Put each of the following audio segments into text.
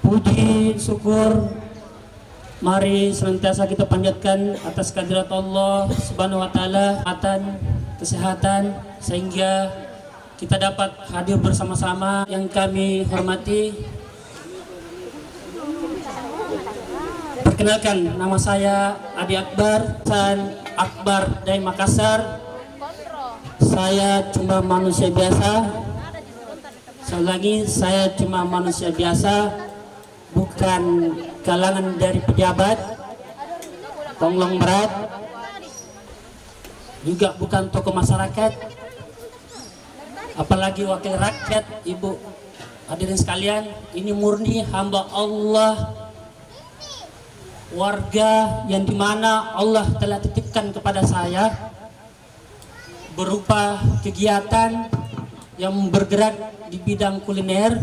Puji syukur mari senantiasa kita panjatkan atas kehadirat Allah Subhanahu wa taala, kesehatan sehingga kita dapat hadir bersama-sama. Yang kami hormati, perkenalkan, nama saya Adi Akbar, Akbar dari Makassar. Saya cuma manusia biasa. Sekali lagi, saya cuma manusia biasa, bukan kalangan dari pejabat, konglomerat, juga bukan tokoh masyarakat, apalagi wakil rakyat. Ibu hadirin sekalian, ini murni hamba Allah, warga yang dimana Allah telah titipkan kepada saya berupa kegiatan yang bergerak di bidang kuliner.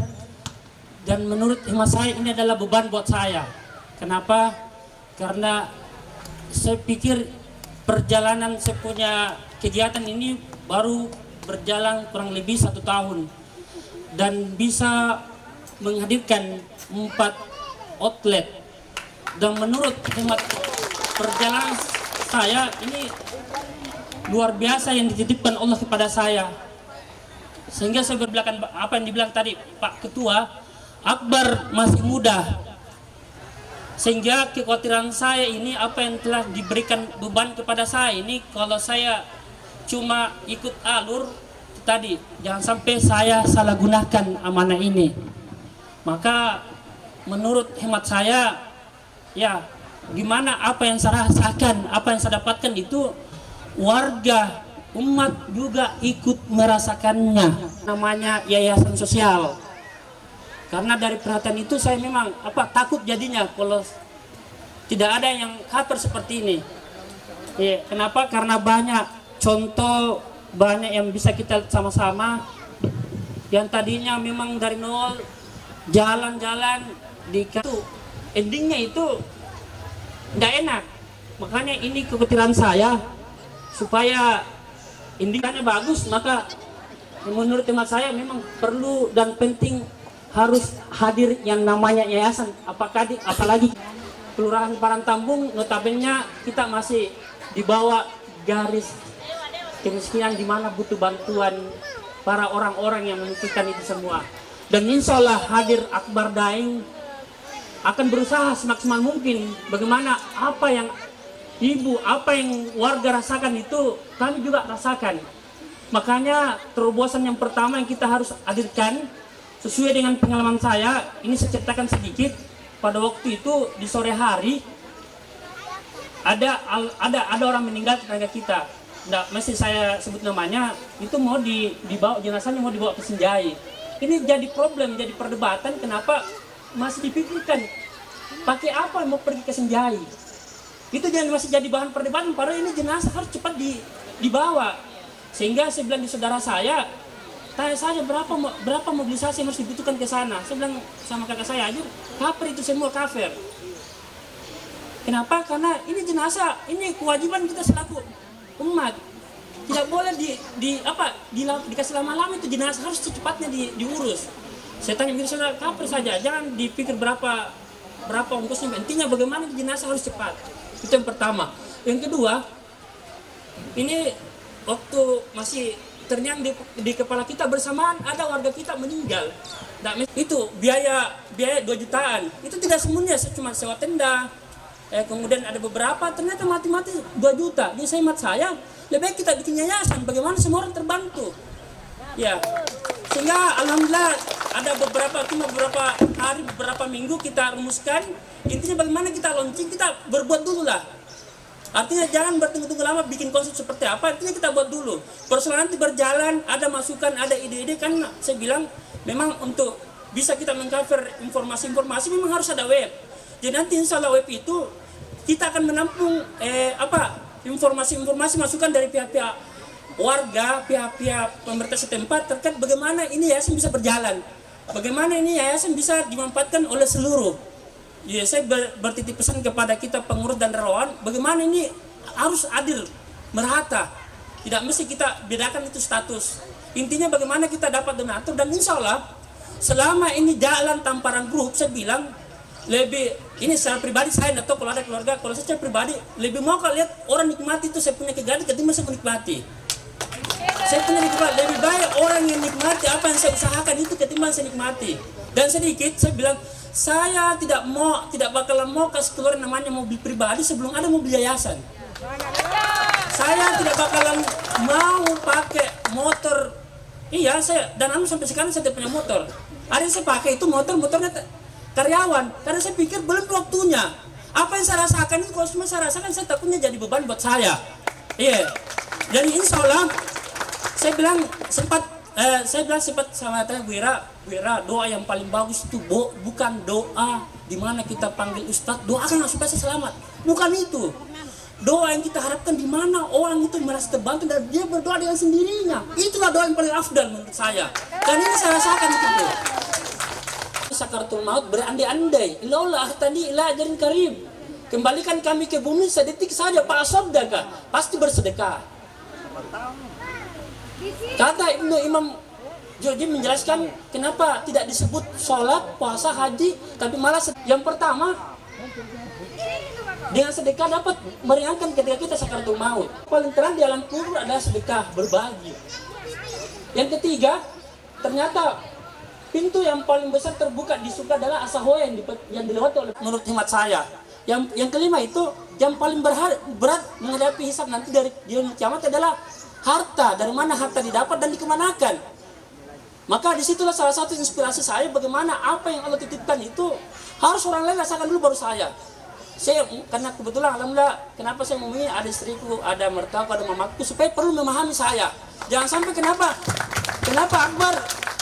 Dan menurut hemat saya ini adalah beban buat saya. Kenapa? Karena saya pikir perjalanan saya punya kegiatan ini baru berjalan kurang lebih 1 tahun. Dan bisa menghadirkan 4 outlet. Dan menurut hemat perjalanan saya ini luar biasa yang dititipkan Allah kepada saya. Sehingga saya berbelakang apa yang dibilang tadi Pak Ketua, Akbar masih muda, sehingga kekhawatiran saya ini apa yang telah diberikan beban kepada saya ini, kalau saya cuma ikut alur tadi, jangan sampai saya salah gunakan amanah ini. Maka menurut hemat saya, ya gimana apa yang saya rasakan, apa yang saya dapatkan itu warga umat juga ikut merasakannya. Namanya yayasan sosial. Karena dari perhatian itu saya memang takut jadinya kalau tidak ada yang cover seperti ini. Ya, kenapa? Karena banyak contoh, banyak yang bisa kita sama-sama. Yang tadinya memang dari nol, jalan-jalan di itu, endingnya itu tidak enak. Makanya ini kekhawatiran saya supaya endingnya bagus. Maka menurut hemat saya memang perlu dan penting harus hadir yang namanya yayasan, apalagi Kelurahan Parangtambung, notabene kita masih di bawah garis kemiskinan, di mana butuh bantuan para orang-orang yang membutuhkan itu semua. Dan insya Allah hadir Akbar Daeng akan berusaha semaksimal mungkin bagaimana apa yang ibu, apa yang warga rasakan itu kami juga rasakan. Makanya terobosan yang pertama yang kita harus hadirkan sesuai dengan pengalaman saya, ini saya ceritakan sedikit. Pada waktu itu di sore hari ada orang meninggal tetangga kita. Nggak mesti saya sebut namanya. Itu mau dibawa jenazahnya, mau dibawa ke Senjai. Ini jadi problem, jadi perdebatan. Kenapa masih dipikirkan pakai apa mau pergi ke Senjai? Itu masih jadi bahan perdebatan. Padahal ini jenazah harus cepat dibawa. Sehingga saya bilang di saudara saya, tanya saja berapa mobilisasi yang harus dibutuhkan ke sana. Saya bilang sama kakak saya aja, cover itu semua cover. Kenapa? Karena ini jenazah, ini kewajiban kita selaku umat. Tidak boleh dikasih lama-lama, itu jenazah harus secepatnya diurus. Saya tanya begitu, saudara, cover saja, jangan dipikir berapa ongkosnya. Intinya bagaimana jenazah harus cepat. Itu yang pertama. Yang kedua, ini waktu masih ternyang di kepala kita bersamaan ada warga kita meninggal. Nah, itu biaya 2 jutaan. Itu tidak semuanya cuma sewa tenda. Kemudian ada beberapa ternyata mati-mati 2 juta. Jadi saya lebih baik kita bikin yayasan bagaimana semua orang terbantu. Ya. Sehingga alhamdulillah ada beberapa hari, beberapa minggu kita rumuskan. Intinya bagaimana kita launching, kita berbuat dulu lah. Artinya jangan bertunggu-tunggu lama bikin konsep seperti apa, artinya kita buat dulu. Persoalan nanti berjalan, ada masukan, ada ide-ide, kan saya bilang memang untuk bisa kita mengcover informasi-informasi memang harus ada web. Jadi nanti insya Allah web itu kita akan menampung informasi-informasi masukan dari pihak-pihak warga, pihak-pihak pemerintah setempat terkait bagaimana ini yayasan bisa berjalan. Bagaimana ini yayasan bisa dimanfaatkan oleh seluruh. Ya, saya bertitip pesan kepada kita pengurus dan relawan, bagaimana ini harus adil, merata. Tidak mesti kita bedakan itu status. Intinya bagaimana kita dapat donatur, dan insya Allah selama ini jalan tamparan grup, saya bilang lebih, ini secara pribadi saya atau kalau ada keluarga, kalau saya secara pribadi lebih mau kalau lihat orang nikmati itu saya punya kegaduhan ketimbang saya menikmati. Saya punya nikmati, lebih baik orang yang nikmati apa yang saya usahakan itu ketimbang saya nikmati. Dan sedikit saya bilang, saya tidak bakalan mau kasih keluar namanya mobil pribadi sebelum ada mobil yayasan. Saya tidak bakalan mau pakai motor. Iya, dan sampai sekarang saya tidak punya motor. Ada yang saya pakai itu motornya karyawan. Karena saya pikir belum waktunya. Apa yang saya rasakan itu kalau cuma saya rasakan, saya takutnya jadi beban buat saya. Iya. Jadi insya Allah saya bilang sempat sama tanya Wira, doa yang paling bagus itu bukan doa di mana kita panggil ustadz, doakan supaya saya selamat. Bukan itu. Doa yang kita harapkan di mana orang itu merasa terbantu dan dia berdoa dengan sendirinya. Itulah doa yang paling afdal menurut saya. Dan ini saya rasakan itu. Sakaratul maut berandai-andai. Laulah tadi ila ajarin karim. Kembalikan kami ke bumi sedetik saja Pak Asobdaka. Pasti bersedekah. Kata Imam Jurji menjelaskan kenapa tidak disebut sholat, puasa, haji, tapi malah yang pertama dengan sedekah dapat meringankan ketika kita sakaratul maut. Paling terang di alam kubur adalah sedekah, berbagi. Yang ketiga, ternyata pintu yang paling besar terbuka di surga adalah asahoya yang dilewati oleh menurut hemat saya. Yang kelima itu yang paling berat menghadapi hisab nanti dari kiamat adalah harta. Dari mana harta didapat dan dikemanakan. Maka disitulah salah satu inspirasi saya bagaimana apa yang Allah titipkan itu harus orang lain rasakan dulu baru saya. Karena kebetulan alhamdulillah kenapa saya memilih ada istriku, ada mertuaku, ada mamaku supaya perlu memahami saya. Jangan sampai kenapa Akbar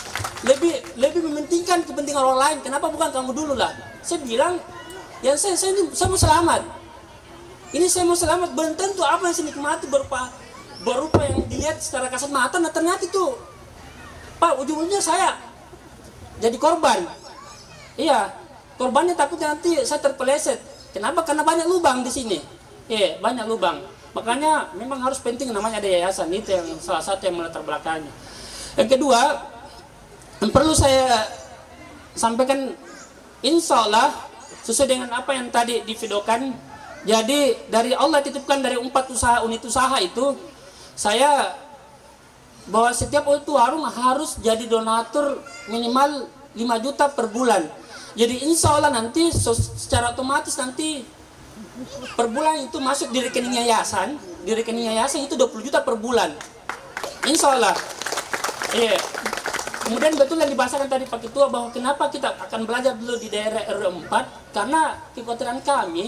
lebih mementingkan kepentingan orang lain. Kenapa bukan kamu dulu lah? Saya bilang yang saya mau selamat. Ini saya mau selamat, belum tentu apa yang saya nikmati berupa yang dilihat secara kasat mata. Nah ternyata itu Pak, ujung-ujungnya saya jadi korban. Iya, korbannya takutnya nanti saya terpeleset. Kenapa? Karena banyak lubang di sini. Iya, banyak lubang. Makanya memang harus penting namanya ada yayasan. Itu yang salah satu yang melatar belakangnya. Yang kedua, yang perlu saya sampaikan, insya Allah sesuai dengan apa yang tadi divideokan. Jadi dari Allah titipkan dari 4 unit usaha itu, saya bahwa setiap itu harus jadi donatur minimal 5 juta per bulan. Jadi insya Allah nanti secara otomatis nanti per bulan itu masuk di rekening yayasan. Di rekening yayasan itu 20 juta per bulan. Insya Allah. Iya. Kemudian betul yang dibahasakan tadi Pak Ketua bahwa kenapa kita akan belajar dulu di daerah RW 4. Karena kekhawatiran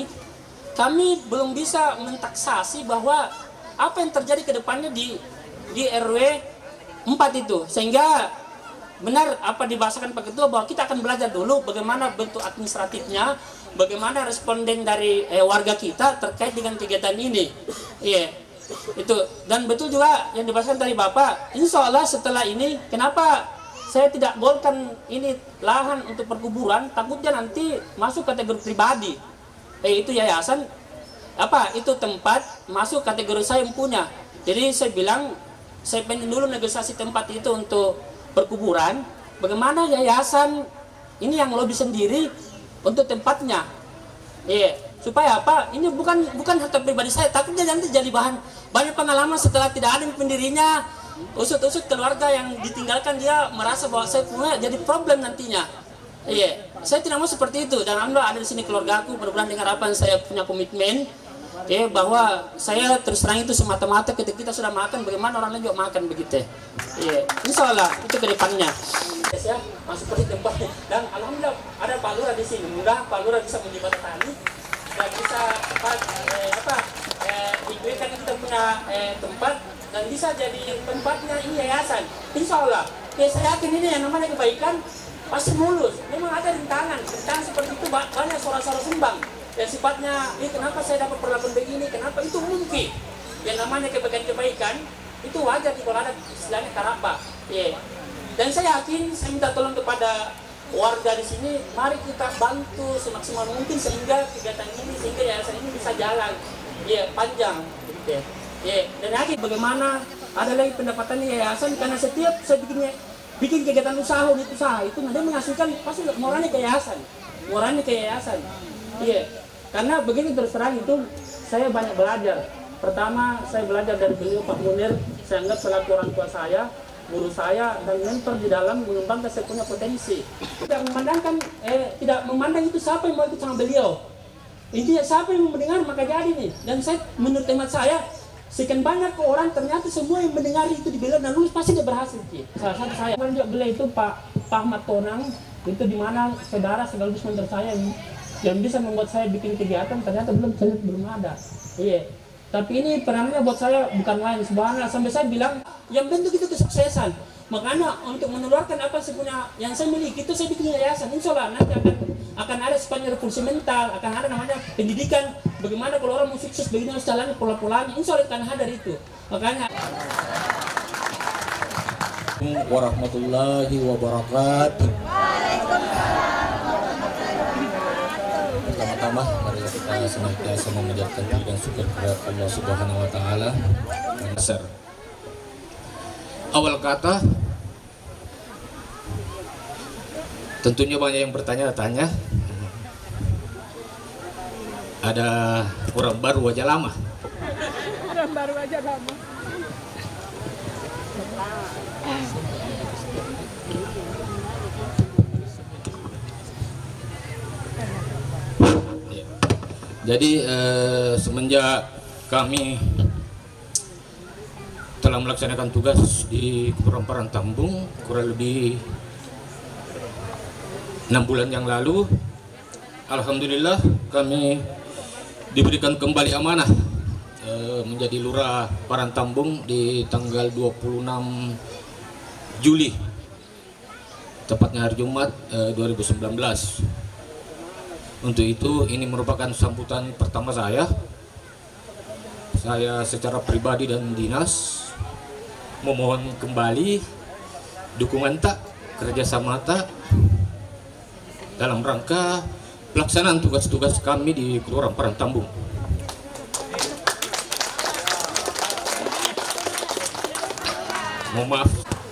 kami belum bisa mentaksasi bahwa apa yang terjadi ke depannya di RW 4 itu. Sehingga benar apa dibahasakan Pak Ketua bahwa kita akan belajar dulu bagaimana bentuk administratifnya, bagaimana responden dari warga kita terkait dengan kegiatan ini. Iya, itu. Dan betul juga yang dibahasakan dari Bapak, insya Allah setelah ini, kenapa saya tidak golkan ini lahan untuk perkuburan, takutnya nanti masuk kategori pribadi. Itu yayasan, itu tempat masuk kategori saya yang punya. Jadi saya bilang, saya pengen dulu negosiasi tempat itu untuk perkuburan, bagaimana yayasan ini yang lobby sendiri untuk tempatnya. Iya, supaya apa? Ini bukan harta pribadi saya, takutnya nanti jadi bahan banyak pengalaman setelah tidak ada pendirinya, usut-usut keluarga yang ditinggalkan dia merasa bahwa saya punya jadi problem nantinya. Iya, saya tidak mau seperti itu. Dan alhamdulillah ada di sini keluarga aku, mudah-mudahan dengan harapan saya punya komitmen. Bahwa saya terus terang itu semata-mata ketika kita sudah makan, bagaimana orang lain juga makan begitu. Iya, insya Allah itu ke depannya. Ya, masuk seperti tempatnya. Dan alhamdulillah ada Pak Lurah di sini. Mudah Pak Lurah bisa menjembatani dan bisa diberikan kita punya tempat dan bisa jadi tempatnya ini yayasan. Insya Allah. Ya saya yakin ini yang namanya kebaikan pasti mulus. Memang ada rintangan seperti itu, banyak suara-suara sumbang. Yang sifatnya, kenapa saya dapat perlakuan begini, kenapa itu mungkin. Yang namanya kebaikan-kebaikan, itu wajar kalau ada istilahnya karaba. Dan saya yakin, saya minta tolong kepada warga di sini, mari kita bantu semaksimal mungkin sehingga kegiatan ini, sehingga yayasan ini bisa jalan. Panjang. Dan yakin bagaimana ada lagi pendapatannya yayasan, karena setiap saya bikin kegiatan usaha itu nanti menghasilkan pasti moralnya ke yayasan. Iya, karena begini terus terang itu saya banyak belajar. Pertama saya belajar dari beliau Pak Munir, saya anggap selaku orang tua saya, guru saya dan mentor di dalam mengembangkan saya punya potensi. Tidak memandang itu siapa yang mau ikut sama beliau. Intinya siapa yang mendengar maka jadi nih. Dan saya menurut hemat saya, sekian banyak orang ternyata semua yang mendengar itu di beliau dan lulus pasti dia berhasil. Salah satu saya juga beliau itu Pak Ahmad Tonang, itu dimana saudara sekaligus mentor saya yang bisa membuat saya bikin kegiatan ternyata belum ada. Iya. Tapi ini perannya buat saya bukan lain subhanallah, sampai saya bilang yang bentuk itu kesuksesan. Makanya untuk menularkan apa yang saya miliki itu saya bikin yayasan. Insya Allah nanti akan ada sepanjang revolusi mental, akan ada namanya pendidikan. Bagaimana kalau orang mau sukses, bagaimana harus jalannya pola-polanya. Insya Allah akan ada itu. Makanya. Warahmatullahi wabarakatuh. Pertama-tama mari kita senantiasa memanjatkan puji dan syukur kepada Allah Subhanahu wa taala. Awal kata tentunya banyak yang bertanya-tanya. Ada orang baru wajah lama. Orang baru wajah lama. Jadi semenjak kami telah melaksanakan tugas di Kelurahan Parangtambung kurang lebih 6 bulan yang lalu, alhamdulillah kami diberikan kembali amanah menjadi Lurah Parangtambung di tanggal 26 Juli, tepatnya hari Jumat 2019. Untuk itu ini merupakan sambutan pertama saya secara pribadi dan dinas memohon kembali dukungan kerjasama dalam rangka pelaksanaan tugas-tugas kami di Kelurahan Parangtambung. Mohon maaf,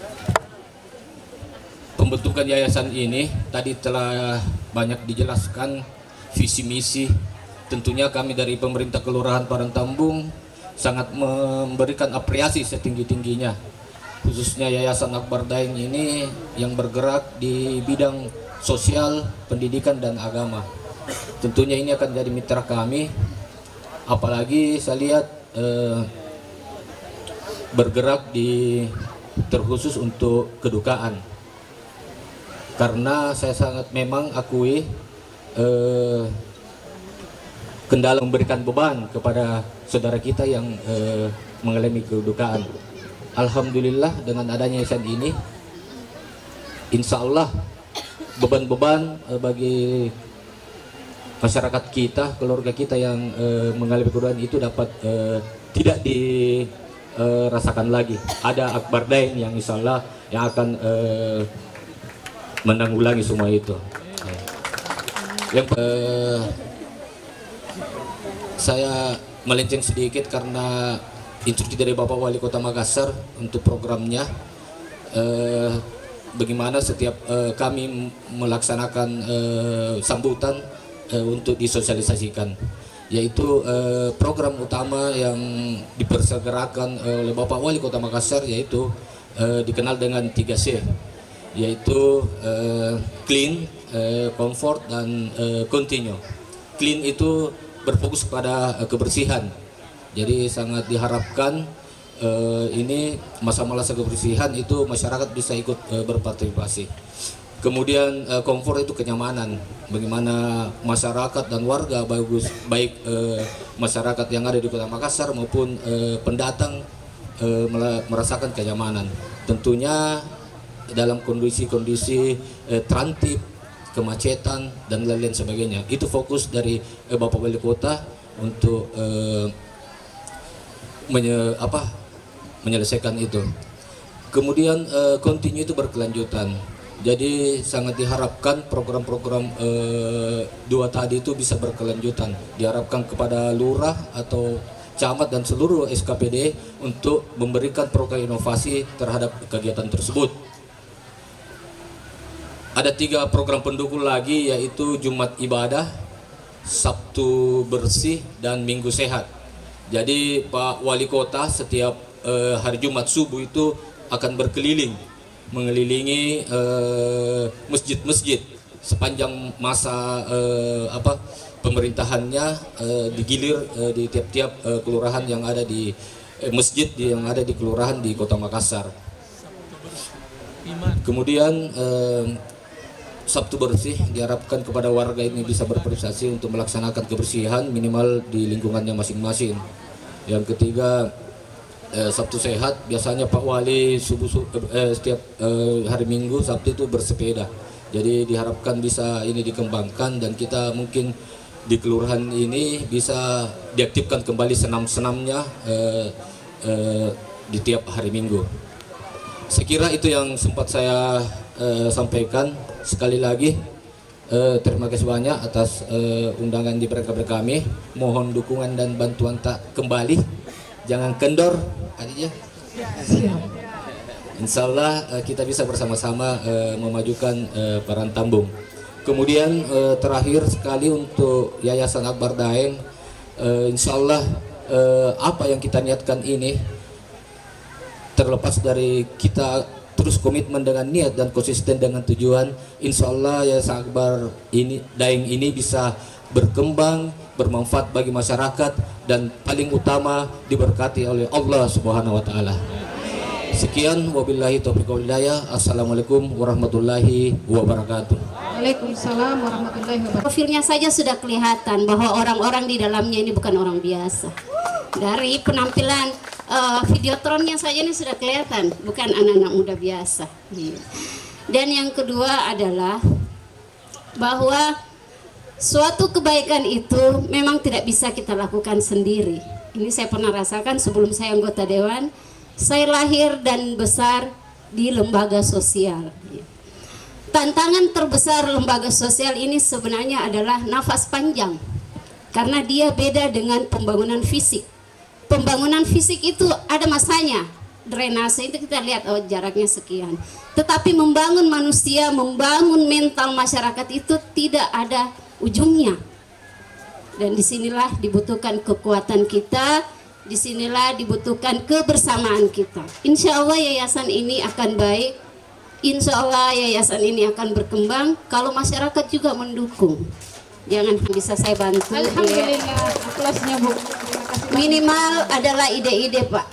pembentukan yayasan ini tadi telah banyak dijelaskan visi misi. Tentunya kami dari pemerintah Kelurahan Parangtambung sangat memberikan apresiasi setinggi-tingginya, khususnya Yayasan Akbar Daeng ini yang bergerak di bidang sosial, pendidikan dan agama. Tentunya ini akan jadi mitra kami, apalagi saya lihat bergerak terkhusus untuk kedukaan, karena saya sangat memang akui kendala memberikan beban kepada saudara kita yang mengalami kedukaan. Alhamdulillah dengan adanya yayasan ini, insya Allah beban-beban bagi masyarakat kita, keluarga kita yang mengalami kedukaan itu dapat tidak dirasakan lagi. Ada Akbar Daeng yang insya Allah yang akan menanggulangi semua itu. Yang saya melenceng sedikit karena instruksi dari Bapak Wali Kota Makassar untuk programnya, bagaimana setiap kami melaksanakan sambutan untuk disosialisasikan, yaitu program utama yang dipersegerakan oleh Bapak Wali Kota Makassar, yaitu dikenal dengan 3C, yaitu clean, comfort dan continue. Clean itu berfokus pada kebersihan, jadi sangat diharapkan ini masa-masa kebersihan itu masyarakat bisa ikut berpartisipasi. Kemudian comfort itu kenyamanan, bagaimana masyarakat dan warga baik masyarakat yang ada di Kota Makassar maupun pendatang merasakan kenyamanan. Tentunya dalam kondisi-kondisi terantip, kemacetan dan lain-lain sebagainya. Itu fokus dari Bapak Wali Kota untuk menyelesaikan itu. Kemudian continue itu berkelanjutan. Jadi sangat diharapkan program-program dua tadi itu bisa berkelanjutan. Diharapkan kepada lurah atau camat dan seluruh SKPD untuk memberikan program inovasi terhadap kegiatan tersebut. Ada 3 program pendukung lagi, yaitu Jumat Ibadah, Sabtu Bersih, dan Minggu Sehat. Jadi Pak Wali Kota setiap hari Jumat subuh itu akan berkeliling, mengelilingi masjid-masjid sepanjang masa pemerintahannya, digilir di tiap-tiap kelurahan yang ada di masjid yang ada di kelurahan di Kota Makassar. Kemudian Sabtu Bersih diharapkan kepada warga ini bisa berprestasi untuk melaksanakan kebersihan minimal di lingkungannya masing-masing. Yang ketiga, Sabtu Sehat, biasanya Pak Wali setiap hari Minggu Sabtu itu bersepeda. Jadi diharapkan bisa ini dikembangkan, dan kita mungkin di kelurahan ini bisa diaktifkan kembali senam-senamnya di tiap hari Minggu. Sekira itu yang sempat saya sampaikan. Sekali lagi terima kasih banyak atas undangan di berkabar kami. Mohon dukungan dan bantuan tak kembali, jangan kendor aja. Insya Allah kita bisa bersama-sama memajukan Parang Tambung. Kemudian terakhir sekali untuk Yayasan Akbar Daeng, insya Allah apa yang kita niatkan ini, terlepas dari kita terus komitmen dengan niat dan konsisten dengan tujuan, insya Allah Yayasan Akbar Daeng ini bisa berkembang, bermanfaat bagi masyarakat, dan paling utama diberkati oleh Allah Subhanahu wa Ta'ala. Sekian, wabillahi taufiq wal hidayah. Assalamualaikum warahmatullahi wabarakatuh. Waalaikumsalam warahmatullahi wabarakatuh. Profilnya saja sudah kelihatan bahwa orang-orang di dalamnya ini bukan orang biasa. Dari penampilan videotronnya saja ini sudah kelihatan bukan anak-anak muda biasa. Dan yang kedua adalah bahwa suatu kebaikan itu memang tidak bisa kita lakukan sendiri. Ini saya pernah rasakan sebelum saya anggota dewan. Saya lahir dan besar di lembaga sosial. Tantangan terbesar lembaga sosial ini sebenarnya adalah nafas panjang, karena dia beda dengan pembangunan fisik. Pembangunan fisik itu ada masanya, drainase itu kita lihat, oh jaraknya sekian. Tetapi membangun manusia, membangun mental masyarakat itu tidak ada ujungnya. Dan disinilah dibutuhkan kekuatan kita, disinilah dibutuhkan kebersamaan kita. Insya Allah yayasan ini akan baik, insya Allah yayasan ini akan berkembang kalau masyarakat juga mendukung. Jangan bisa saya bantu. Alhamdulillah, aplausnya Bu. Minimal adalah ide-ide Pak.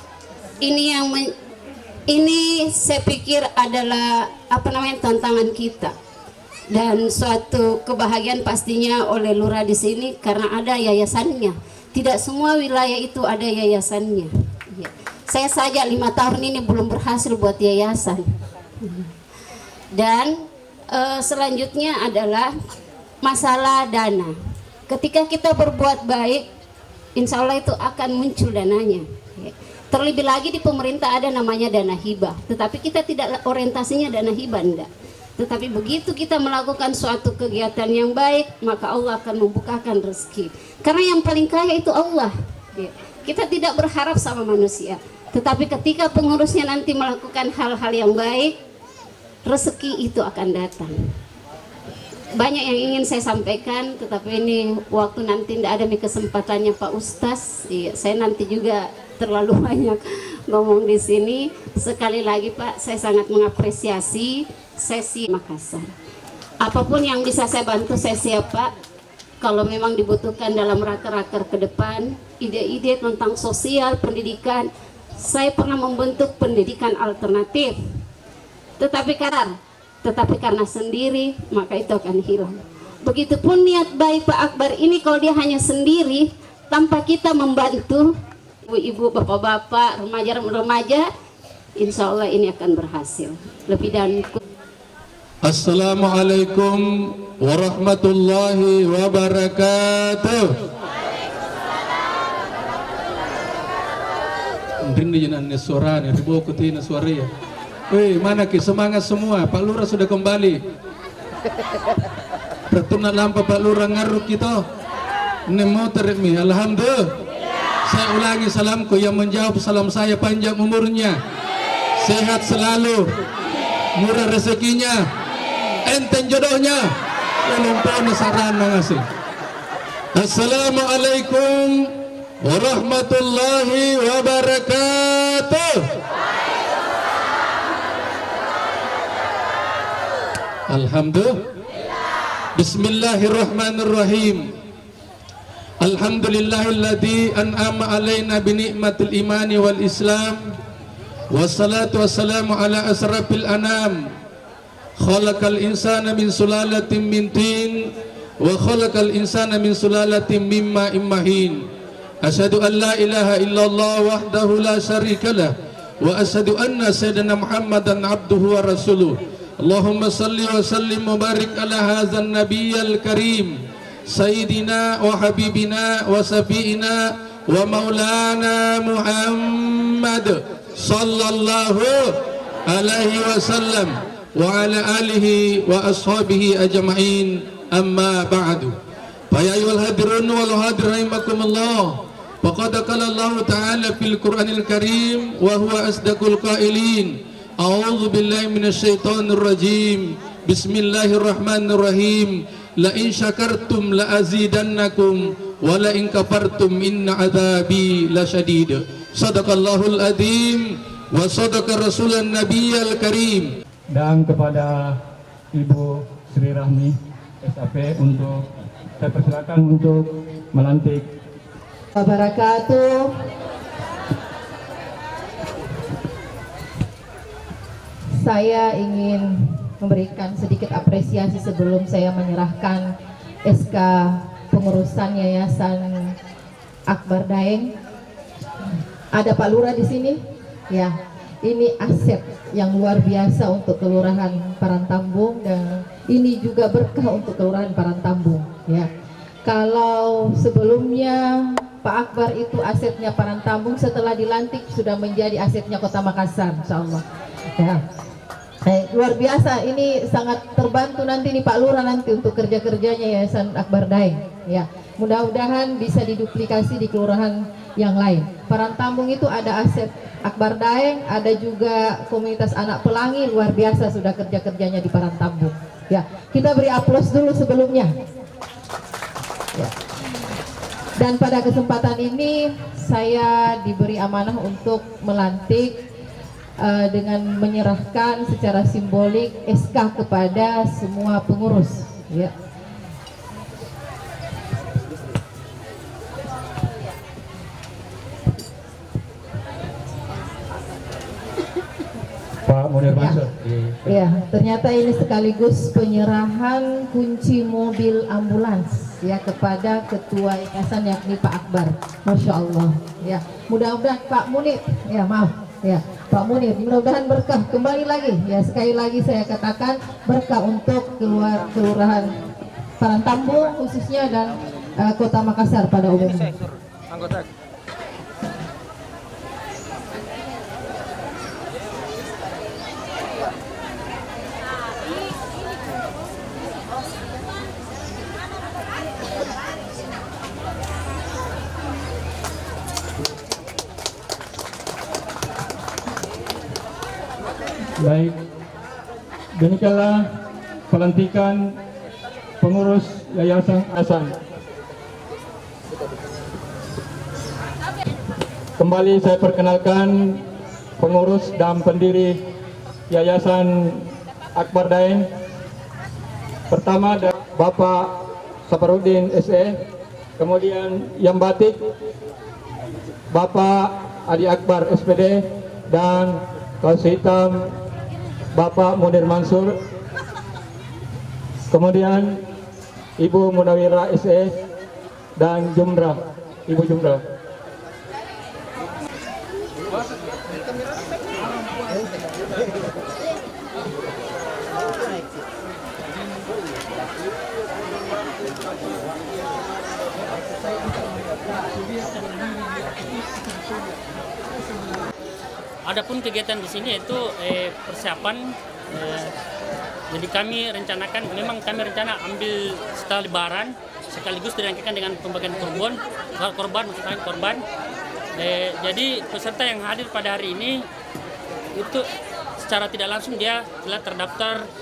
Ini saya pikir adalah tantangan kita, dan suatu kebahagiaan pastinya oleh lurah di sini karena ada yayasannya. Tidak semua wilayah itu ada yayasannya. Saya saja 5 tahun ini belum berhasil buat yayasan. Dan selanjutnya adalah masalah dana. Ketika kita berbuat baik, insya Allah itu akan muncul dananya. Terlebih lagi di pemerintah ada namanya dana hibah, tetapi kita tidak orientasinya dana hibah, enggak. Tetapi begitu kita melakukan suatu kegiatan yang baik, maka Allah akan membukakan rezeki. Karena yang paling kaya itu Allah. Kita tidak berharap sama manusia, tetapi ketika pengurusnya nanti melakukan hal-hal yang baik, rezeki itu akan datang. Banyak yang ingin saya sampaikan, tetapi ini waktu nanti tidak ada kesempatannya Pak Ustaz. Saya nanti juga terlalu banyak ngomong di sini. Sekali lagi Pak, saya sangat mengapresiasi sesi Makassar. Apapun yang bisa saya bantu saya siap Pak. Kalau memang dibutuhkan dalam raker-raker ke depan, ide-ide tentang sosial, pendidikan. Saya pernah membentuk pendidikan alternatif. Tetapi karena sendiri, maka itu akan hilang. Begitupun niat baik Pak Akbar ini, kalau dia hanya sendiri, tanpa kita membantu, ibu-ibu, bapak-bapak, remaja-remaja, insya Allah ini akan berhasil. Lebih dan Assalamualaikum warahmatullahi wabarakatuh. Rindu jenang suara nih, ribu kutina suara ya. Wih, mana ki semangat semua? Pak Lurah sudah kembali. Pertuna lampa Pak Lurah ngaruk kita. Nemo terimi, alhamdulillah. Saya ulangi salamku, yang menjawab salam saya panjang umurnya, sehat selalu, murah rezekinya, enten jodohnya. Yang numpang sarana ngasih. Assalamualaikum warahmatullahi wabarakatuh. Alhamdulillah. Bismillahirrahmanirrahim. Alhamdulillahilladzi an'ama alaina bi ni'matil imani wal islam. Wassalatu wassalamu ala asrafil anam. Khalaqal insana min sulalatin min tin wa khalaqal insana min sulalatin min ma'in mahin. Asyhadu an la ilaha illallah wahdahu la syarikalah wa asyhadu anna sayyidina Muhammadan abduhu wa rasuluh. Allahumma salli wa sallim wa barik ala hadzal nabiyyil karim sayyidina wa habibina wa safiina wa maulana Muhammad sallallahu alaihi wasallam wa ala alihi wa ashabihi ajma'in, amma ba'du. Fa ya ayyuhal hadirun wal hadirin rahimakumullah. Faqad qala Allah ta'ala fil Qur'anil Karim wa huwa asdaqul qailin. A'udzu billahi minasyaitonir rajim. Bismillahirrahmanirrahim. La in syakartum la azidannakum wa la in kafartum inna adzabi lasyadid. Shadaqallahul adzim wa sadaqa rasulan nabiyyal karim. Dan kepada Ibu Sri Rahmi SAP untuk saya persilakan untuk melantik. Wabarakatuh. Saya ingin memberikan sedikit apresiasi sebelum saya menyerahkan SK pengurusan Yayasan Akbar Daeng. Ada Pak Lurah di sini? Ya, ini aset yang luar biasa untuk Kelurahan Parantambung dan ini juga berkah untuk Kelurahan Parantambung. Ya, kalau sebelumnya Pak Akbar itu asetnya Parantambung, setelah dilantik sudah menjadi asetnya Kota Makassar, insya Allah. Ya. Luar biasa, ini sangat terbantu nanti nih Pak Lurah nanti untuk kerja-kerjanya Yayasan Akbar Daeng. Ya, mudah-mudahan bisa diduplikasi di kelurahan yang lain. Parantambung itu ada aset Akbar Daeng, ada juga komunitas anak pelangi, luar biasa sudah kerja-kerjanya di Parantambung. Ya, kita beri aplaus dulu sebelumnya. Ya. Dan pada kesempatan ini saya diberi amanah untuk melantik dengan menyerahkan secara simbolik SK kepada semua pengurus. Ya. Pak Munir Mansur. Ya, ternyata ini sekaligus penyerahan kunci mobil ambulans ya kepada Ketua Yayasan yakni Pak Akbar. Masya Allah. Ya, mudah-mudahan Pak Munir, ya maaf. Ya, Pak Munir, mudah-mudahan berkah. Kembali lagi, ya sekali lagi saya katakan berkah untuk kelurahan Parantambung khususnya dan Kota Makassar pada umumnya. Baik, demikianlah pelantikan pengurus Yayasan Asan. Kembali saya perkenalkan pengurus dan pendiri Yayasan Akbar Daeng. Pertama ada Bapak Saparudin SE, kemudian yang batik Bapak Adi Akbar SPD, dan kaos hitam Bapak Munir Mansur, kemudian Ibu Munawira SE dan Jumrah, Ibu Jumrah. Adapun kegiatan di sini itu persiapan. Jadi kami rencanakan, memang kami rencana ambil setelah Lebaran sekaligus dirangkaikan dengan pembagian korban. Jadi peserta yang hadir pada hari ini itu secara tidak langsung dia telah terdaftar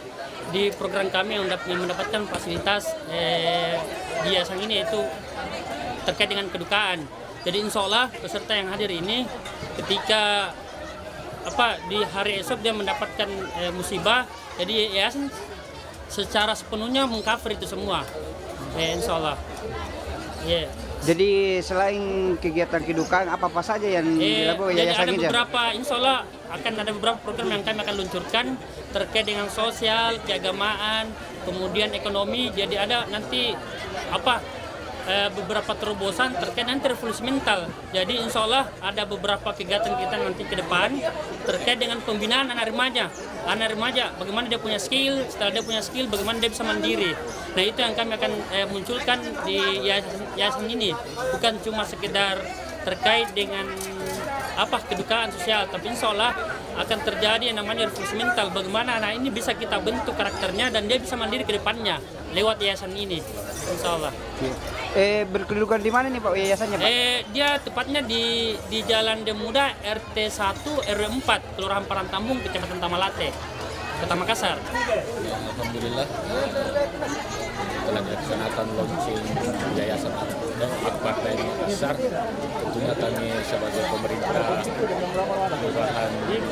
di program kami yang mendapatkan fasilitas di yayasan ini, yaitu terkait dengan kedukaan. Jadi insya Allah peserta yang hadir ini ketika di hari esok dia mendapatkan musibah, jadi yayasan secara sepenuhnya mengcover itu semua, insya Allah. Yeah. Jadi selain kegiatan kedukaan, apa saja yang dilakukan yayasan ini? Insya Allah akan ada beberapa program yang kami akan luncurkan terkait dengan sosial, keagamaan, kemudian ekonomi. Jadi ada nanti beberapa terobosan terkait nanti revolusi mental. Jadi insya Allah ada beberapa kegiatan kita nanti ke depan terkait dengan pembinaan anak remaja. Anak remaja bagaimana dia punya skill, setelah dia punya skill bagaimana dia bisa mandiri. Nah itu yang kami akan munculkan di yayasan ini. Bukan cuma sekedar terkait dengan kedukaan sosial, tapi insya Allah akan terjadi yang namanya revolusi mental. Bagaimana anak ini bisa kita bentuk karakternya dan dia bisa mandiri ke depannya lewat yayasan ini, insya Allah. Berkedudukan di mana nih Pak yayasannya Pak? Dia tepatnya di Jalan Demuda RT 1 RW 4 Kelurahan Parantambung, Kecamatan Tamalate, Kota Makassar. Alhamdulillah telah dilaksanakan launching Yayasan Akbar Daeng Makassar. Tentunya kami sebagai pemerintah kelurahan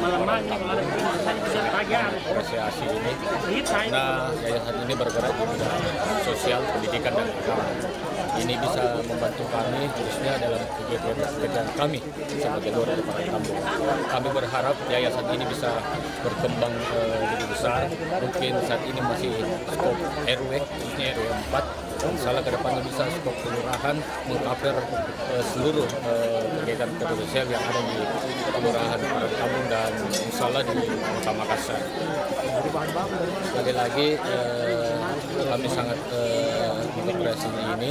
apresiasi ini karena yayasan ini bergerak di bidang sosial, pendidikan dan agama. Ini bisa membantu kami khususnya dalam kegiatan kami sebagai Lurah Parantambung. Kami berharap yayasan ini bisa berkembang lebih besar. Mungkin saat ini masih skop RW, ini RW 4. Salah ke depannya bisa skop kelurahan mengcover seluruh kegiatan sosial yang ada di Kelurahan Parantambung dan insyaallah di Kota Makassar. Sekali lagi kami sangat mengapresiasi ini.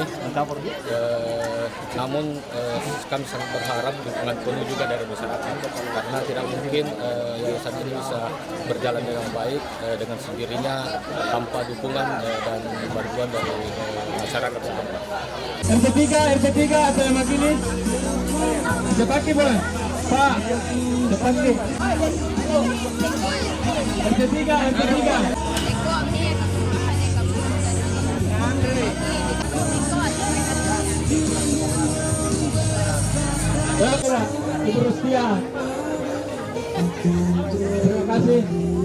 Namun kami sangat berharap dukungan penuh juga dari masyarakat karena tidak mungkin yayasan ini bisa berjalan dengan baik dengan sendirinya tanpa dukungan dan bantuan dari masyarakat setempat. RT3 atau yang makini? Cepaki boleh? Pak, cepaki. RT3. Ibu Rustia. Terima kasih.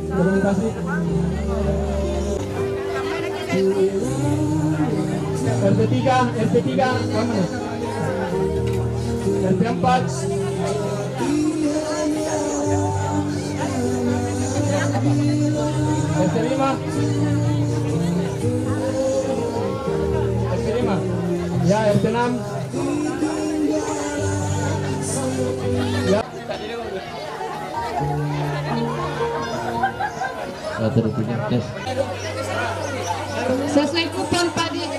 RT3 kamu. RT4 RT5 ya, RT6 ya. Sesuai kupon Pak Di.